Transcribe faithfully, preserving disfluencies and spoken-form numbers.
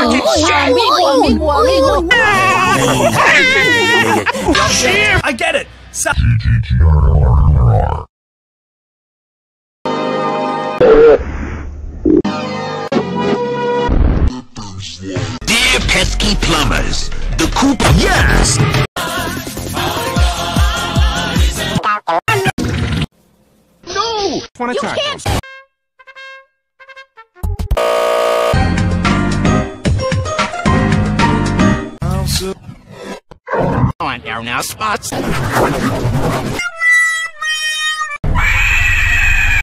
I get it. So Dear pesky plumbers, the coop. Yes. No. You can't. On air now spots.